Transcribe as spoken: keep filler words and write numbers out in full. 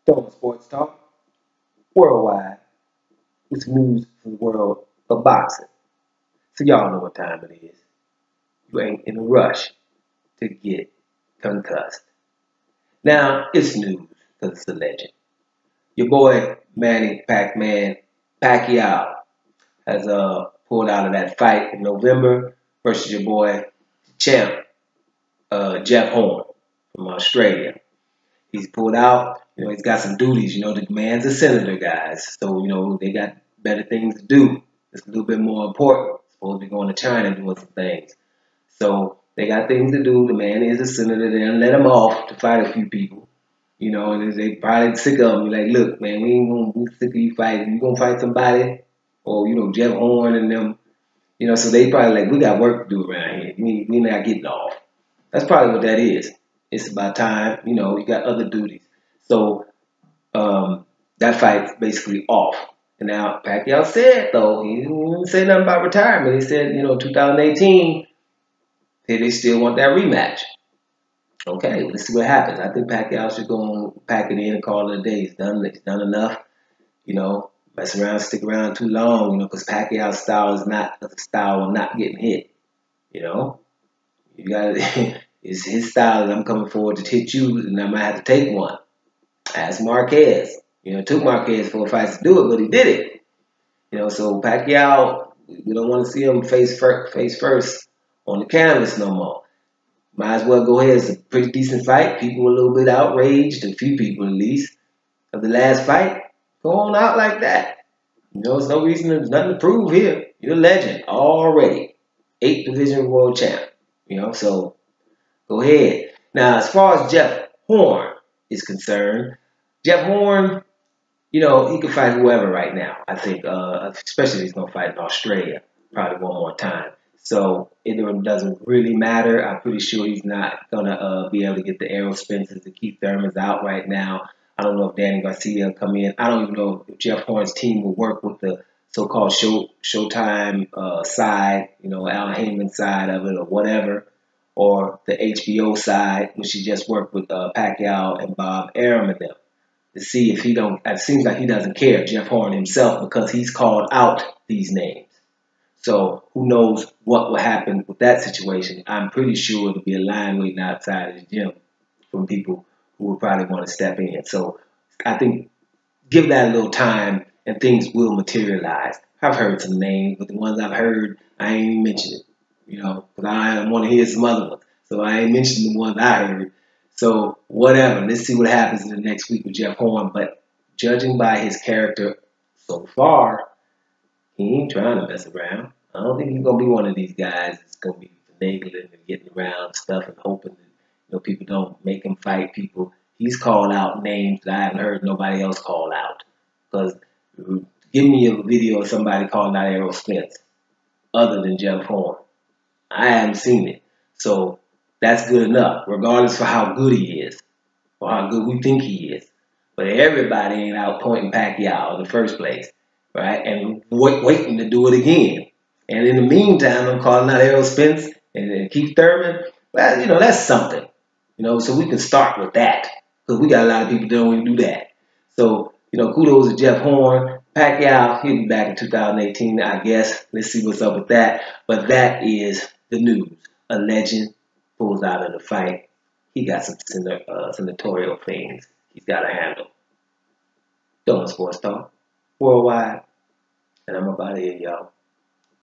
Throwing Sports Talk worldwide with news from the world of boxing. So y'all know what time it is. You ain't in a rush to get concussed. Now it's news because it's a legend. Your boy Manny Pac-Man Pacquiao has uh pulled out of that fight in November versus your boy champ uh, Jeff Horn from Australia. He's pulled out. You know, he's got some duties. You know, the man's a senator, guys. So, you know, they got better things to do. It's a little bit more important. Supposed to be going to China doing some things. So they got things to do. The man is a senator. They done let him off to fight a few people. You know, and they probably sick of him. Like, look, man, we ain't gonna be sick of you fighting. You gonna fight somebody? Or, you know, Jeff Horn and them. You know, so they probably like, we got work to do around here. We, we not getting off. That's probably what that is. It's about time. You know, you got other duties. So um, that fight's basically off. And now Pacquiao said, though, he didn't say nothing about retirement. He said, you know, two thousand eighteen, they, they still want that rematch. Okay, let's see what happens. I think Pacquiao should go and pack it in and call it a day. He's done, he's done enough. You know, mess around, stick around too long, you know, because Pacquiao's style is not a style of not getting hit. You know, you got it's his style, and I'm coming forward to hit you, and I might have to take one. Ask Marquez. You know, it took Marquez four fights to do it, but he did it. You know, so Pacquiao, we don't want to see him face first, face first on the canvas no more. Might as well go ahead. It's a pretty decent fight. People were a little bit outraged, a few people at least, of the last fight. Go on out like that. You know, there's no reason, there's nothing to prove here. You're a legend already. Eight division world champ. You know, so go ahead. Now, as far as Jeff Horn is concerned, Jeff Horn, you know, he can fight whoever right now. I think, uh, especially if he's going to fight in Australia probably one more time. So it doesn't really matter. I'm pretty sure he's not going to uh, be able to get the Errol Spencers and Keith Thurmans out right now. I don't know if Danny Garcia will come in. I don't even know if Jeff Horn's team will work with the so-called show, Showtime uh, side, you know, Al Heyman side of it or whatever, or the H B O side, which he just worked with uh, Pacquiao and Bob Arum and them, to see if he don't, it seems like he doesn't care, Jeff Horn himself, because he's called out these names. So who knows what will happen with that situation. I'm pretty sure it'll be a line waiting outside of the gym from people who will probably want to step in. So I think give that a little time and things will materialize. I've heard some names, but the ones I've heard, I ain't even mentioned it. You know, because I want to hear some other ones. So I ain't mentioning the ones I heard. So whatever. Let's see what happens in the next week with Jeff Horn. But judging by his character so far, he ain't trying to mess around. I don't think he's going to be one of these guys that's going to be finagling and getting around stuff and hoping that, you know, people don't make him fight people. He's called out names that I haven't heard nobody else call out. Because give me a video of somebody calling out Errol Spence other than Jeff Horn. I haven't seen it. So that's good enough, regardless of how good he is or how good we think he is. But everybody ain't out pointing Pacquiao in the first place, right? And wait, waiting to do it again. And in the meantime, I'm calling out Errol Spence and, and Keith Thurman. Well, you know, that's something. You know, so we can start with that. Because we got a lot of people that don't even do that. So, you know, kudos to Jeff Horn. Pacquiao, he'll be back in two thousand eighteen, I guess. Let's see what's up with that. But that is the news. A legend pulls out of the fight. He got some uh, senatorial things he's got to handle. Throwing Sports Talk worldwide. And I'm about here, y'all.